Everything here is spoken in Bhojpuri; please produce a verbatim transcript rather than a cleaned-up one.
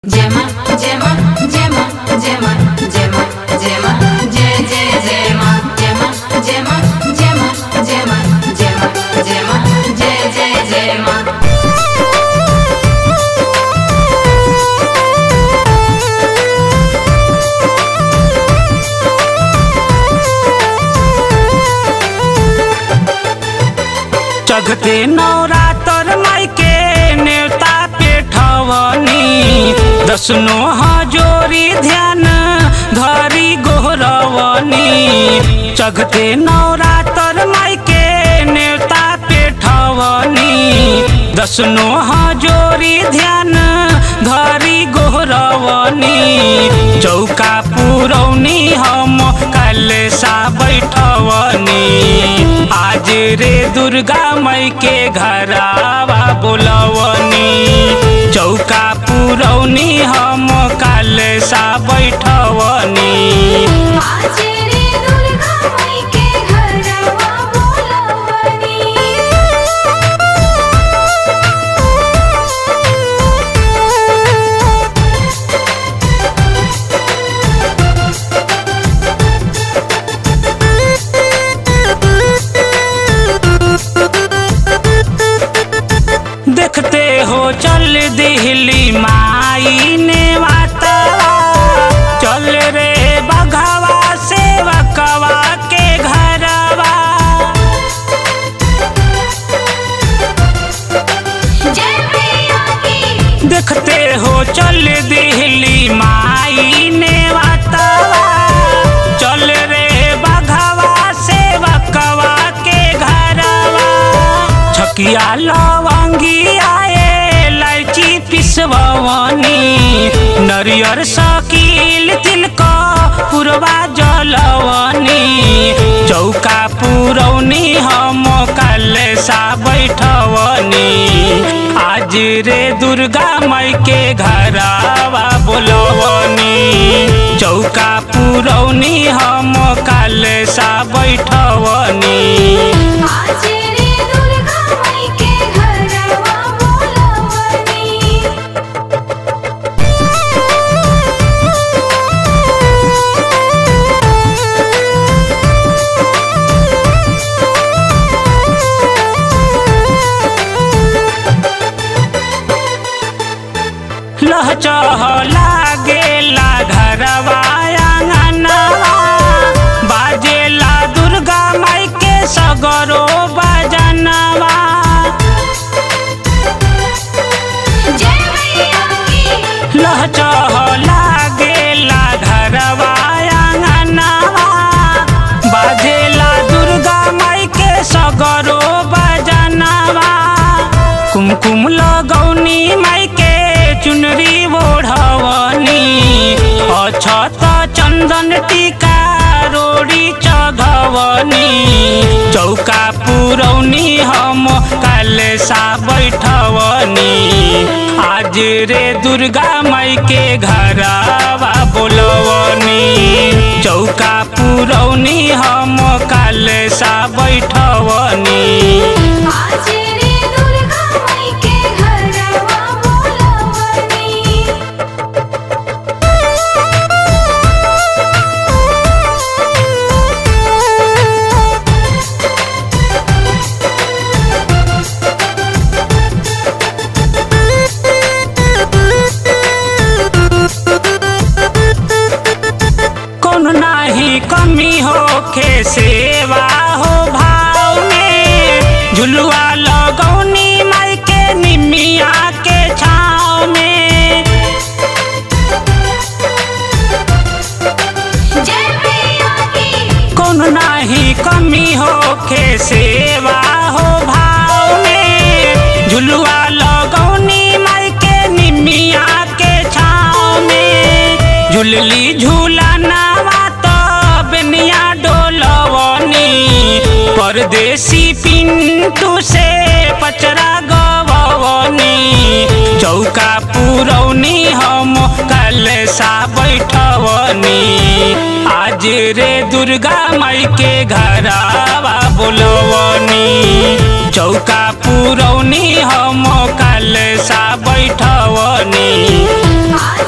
जय मां जय मां जय मां जय मां जय मां जय मां जय जय जय मां जय मां जय मां जय मां जय मां जय मां जय मां जय जय जय मां। जगते नवरात्र माई के नेवता पेठवनी दसनो हजोरी ध्यान धरी गोहरवनी। जगते नवरात्र माई के नेवता पेठवनी दसनो हजोरी ध्यान धरी गोहरवनी। चौका पुरौनी हम काले सा बैठवनी आज रे दुर्गा माई के घरावा बोलवनी। चौका पुरौनी हम काले सा बैठवनी आज रे दुर्गा माई के घरावा बोलवनी। देखते हो चल दिहली माई ने वाता चल रे बघवा से बकवा के घरवा। जय मैया की देखते हो चल दिहली माई ने वाता चल रे बघवा से बकवा के घरवा। छकिया लवंगी आए इलायची पिसवनी नरियर शकील तिल को पुरवा जलवनी। चौका पुरौनी हम काले सा बैठवनी आज रे दुर्गा माई के घरावा बोलवनी। चौका पुरौनी हम काले सा बैठवनी आज रे दुर्गा माई के घरवा बोलवनी। लहचह लागेला घरवा आंगनवा बाजेला दुर्गा माई के सगरो बजनवा। जय मैया की लहचह लागेला घरवा आंगनवा बाजेला दुर्गा माई के सगरो बजनवा। कुमकुम लगौनी माई के चुनरी ओढ़वनी अछत चंदन टीका रोड़ी चढ़वनी। चौका पुरौनी हम काले सा बैठवनी आज रे दुर्गा माई के घरावा बोलवनी। चौका पुरौनी हम काले सा बैठवनी आज रे दुर्गा माई के घरवा बोलवनी। कौन नाही कमी होखे सेवा हो भाव में झुलुआ लगौनी माई के निमिया के छाव में। जय मैया की कौन नाही कमी होखे सेवा हो भाव में झुलुआ लगौनी माई के निमिया के छाव में। झुलली झूला नावा तो बेनिया डोलवनी परदेसी पिंटू से पचरा गवनी। चौका पुरौनी हम काले सा बैठवनी आज आज रे दुर्गा माई के घरवा बोलवनी चौका पुरौनी हम कल सा बैठवनी।